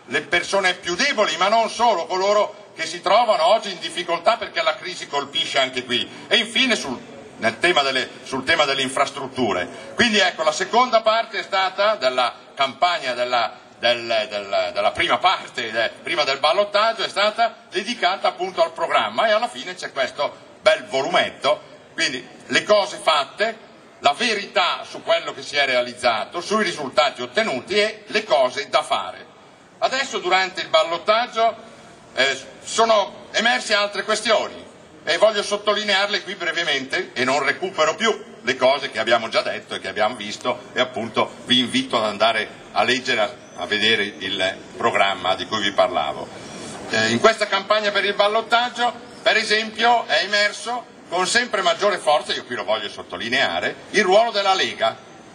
le persone più deboli, ma non solo, coloro che si trovano oggi in difficoltà perché la crisi colpisce anche qui. E infine sul tema delle infrastrutture. Quindi ecco, la seconda parte è stata della campagna della prima parte, prima del ballottaggio, è stata dedicata appunto al programma, e alla fine c'è questo bel volumetto, quindi le cose fatte, la verità su quello che si è realizzato, sui risultati ottenuti e le cose da fare. Adesso durante il ballottaggio sono emerse altre questioni e voglio sottolinearle qui brevemente, e non recupero più le cose che abbiamo già detto e che abbiamo visto, e appunto vi invito ad andare a leggere, a vedere il programma di cui vi parlavo. In questa campagna per il ballottaggio, per esempio, è emerso con sempre maggiore forza, io qui lo voglio sottolineare, il ruolo della Lega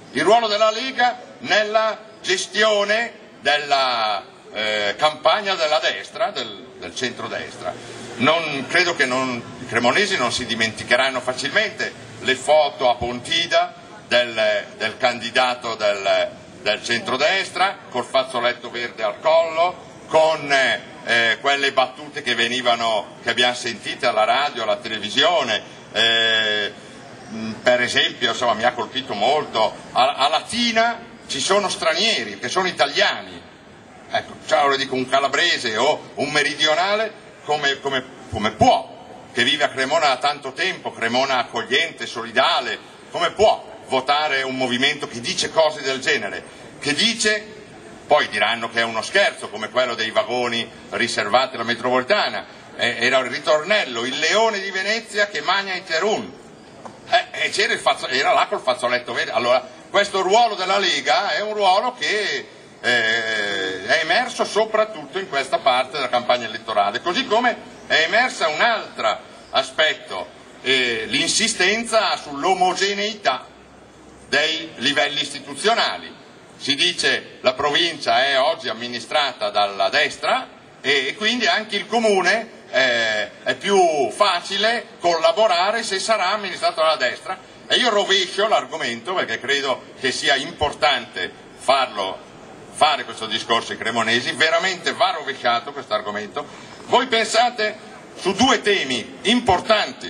nella gestione della campagna della destra, del centrodestra. Credo che i cremonesi non si dimenticheranno facilmente le foto a Pontida del candidato del centrodestra col fazzoletto verde al collo, con quelle battute che abbiamo sentito alla radio, alla televisione, per esempio, insomma, mi ha colpito molto, a Latina ci sono stranieri che sono italiani, ecco, cioè, lo dico, un calabrese o un meridionale come può, che vive a Cremona da tanto tempo, Cremona accogliente, solidale, come può votare un movimento che dice cose del genere, che dice, poi diranno che è uno scherzo come quello dei vagoni riservati alla metropolitana, era il ritornello, il leone di Venezia che magna i terun, e era là col fazzoletto verde. Allora questo ruolo della Lega è un ruolo che è emerso soprattutto in questa parte della campagna elettorale, così come è emersa un altro aspetto, l'insistenza sull'omogeneità dei livelli istituzionali. Si dice la provincia è oggi amministrata dalla destra e quindi anche il comune è più facile collaborare se sarà amministrato dalla destra, e io rovescio l'argomento perché credo che sia importante fare questo discorso ai cremonesi, veramente va rovesciato questo argomento. Voi pensate su due temi importanti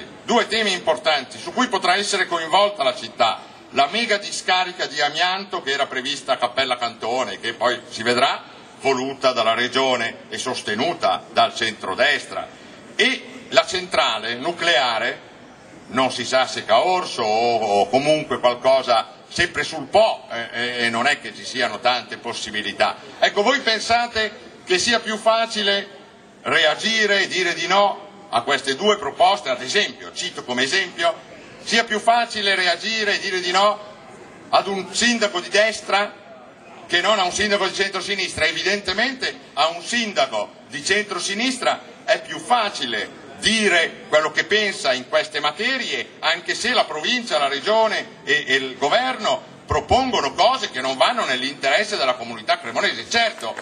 su cui potrà essere coinvolta la città: la mega discarica di amianto che era prevista a Cappella Cantone, che poi si vedrà, voluta dalla regione e sostenuta dal centrodestra, e la centrale nucleare, non si sa se Caorso o comunque qualcosa sempre sul Po, e non è che ci siano tante possibilità. Ecco, voi pensate che sia più facile reagire e dire di no a queste due proposte? Ad esempio, cito come esempio, sia più facile reagire e dire di no ad un sindaco di destra che non a un sindaco di centrosinistra? Evidentemente a un sindaco di centrosinistra è più facile dire quello che pensa in queste materie, anche se la provincia, la regione e il governo propongono cose che non vanno nell'interesse della comunità cremonese. Certo,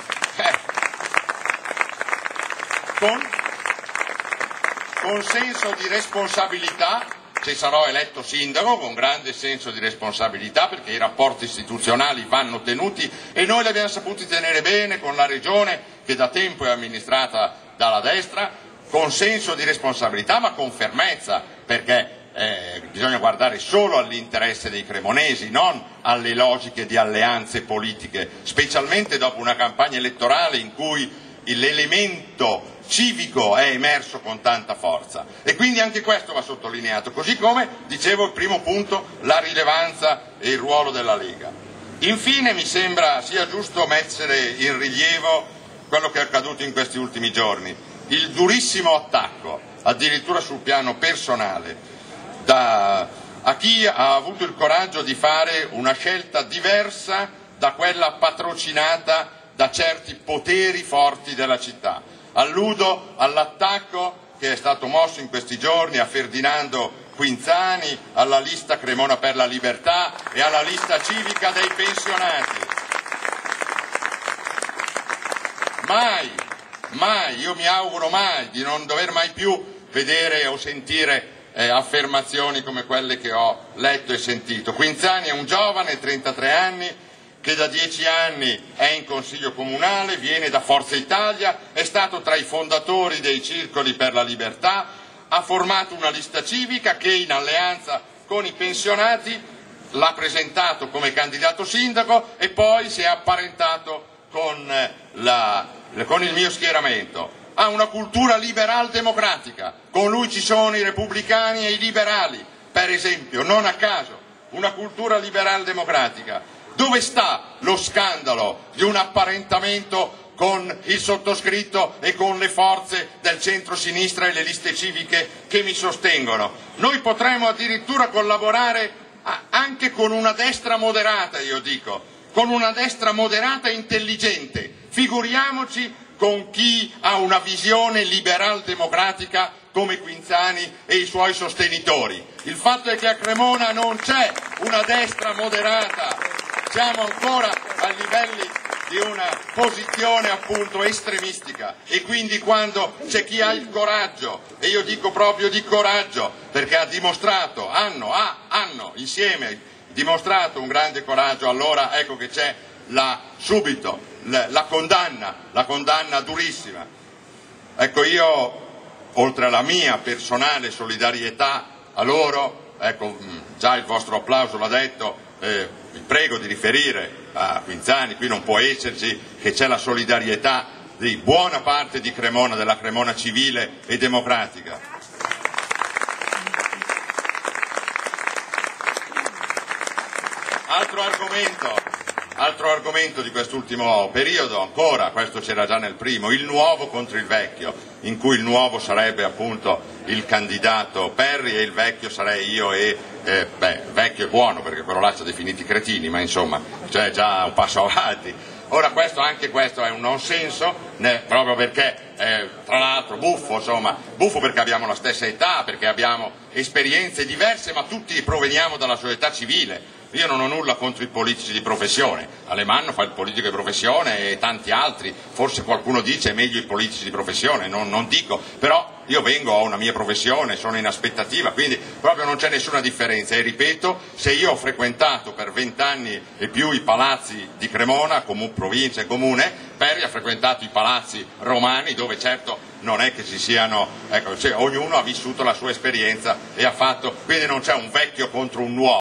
con senso di responsabilità, se sarò eletto sindaco, con grande senso di responsabilità, perché i rapporti istituzionali vanno tenuti e noi li abbiamo saputi tenere bene con la regione che da tempo è amministrata dalla destra, con senso di responsabilità ma con fermezza, perché bisogna guardare solo all'interesse dei cremonesi, non alle logiche di alleanze politiche, specialmente dopo una campagna elettorale in cui l'elemento civico è emerso con tanta forza, e quindi anche questo va sottolineato, così come, dicevo, il primo punto, la rilevanza e il ruolo della Lega. Infine mi sembra sia giusto mettere in rilievo quello che è accaduto in questi ultimi giorni, il durissimo attacco, addirittura sul piano personale, a chi ha avuto il coraggio di fare una scelta diversa da quella patrocinata da certi poteri forti della città. Alludo all'attacco che è stato mosso in questi giorni a Ferdinando Quinzani, alla lista Cremona per la Libertà e alla lista civica dei pensionati. Mai, io mi auguro mai di non dover mai più vedere o sentire affermazioni come quelle che ho letto e sentito. Quinzani è un giovane, 33 anni, che da 10 anni è in Consiglio Comunale, viene da Forza Italia, è stato tra i fondatori dei Circoli per la Libertà, ha formato una lista civica che in alleanza con i pensionati l'ha presentato come candidato sindaco e poi si è apparentato con il mio schieramento. Ha una cultura liberal-democratica, con lui ci sono i repubblicani e i liberali, per esempio, non a caso, una cultura liberal-democratica. Dove sta lo scandalo di un apparentamento con il sottoscritto e con le forze del centro-sinistra e le liste civiche che mi sostengono? Noi potremmo addirittura collaborare anche con una destra moderata, io dico, con una destra moderata e intelligente. Figuriamoci con chi ha una visione liberal-democratica come Quinzani e i suoi sostenitori. Il fatto è che a Cremona non c'è una destra moderata, siamo ancora a livelli di una posizione appunto estremistica, e quindi quando c'è chi ha il coraggio, e io dico proprio di coraggio, perché ha dimostrato, hanno insieme dimostrato un grande coraggio, allora ecco che c'è subito la condanna durissima. Ecco, io oltre alla mia personale solidarietà a loro, ecco, già il vostro applauso l'ha detto, vi prego di riferire a Quinzani, qui non può esserci, che c'è la solidarietà di buona parte di Cremona, della Cremona civile e democratica. Altro argomento di quest'ultimo periodo, ancora, questo c'era già nel primo, il nuovo contro il vecchio, in cui il nuovo sarebbe appunto il candidato Perri e il vecchio sarei io e, vecchio è buono perché quello là ci ha definiti cretini, ma insomma c'è già un passo avanti. Ora anche questo è un non senso, proprio perché tra l'altro buffo perché abbiamo la stessa età, perché abbiamo esperienze diverse, ma tutti proveniamo dalla società civile. Io non ho nulla contro i politici di professione, Alemanno fa il politico di professione e tanti altri, forse qualcuno dice è meglio i politici di professione, non dico, però io ho una mia professione, sono in aspettativa, quindi proprio non c'è nessuna differenza, e ripeto, se io ho frequentato per 20 anni e più i palazzi di Cremona, provincia e comune, Perri ha frequentato i palazzi romani, dove certo non è che ci siano, ecco, ognuno ha vissuto la sua esperienza e ha fatto, quindi non c'è un vecchio contro un nuovo.